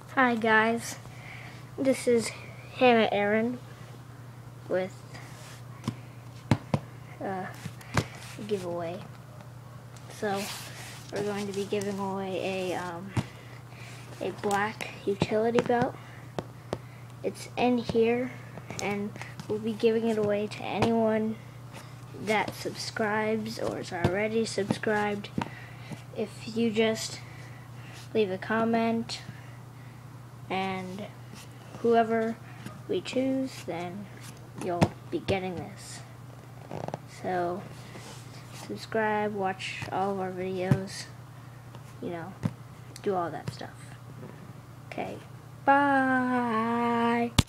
Hi guys, this is Hannah Aaron with a giveaway. So we're going to be giving away a black utility belt. It's in here, and we'll be giving it away to anyone that subscribes or is already subscribed. If you just leave a comment, and whoever we choose, then you'll be getting this. So subscribe, watch all of our videos, do all that stuff. Okay, bye.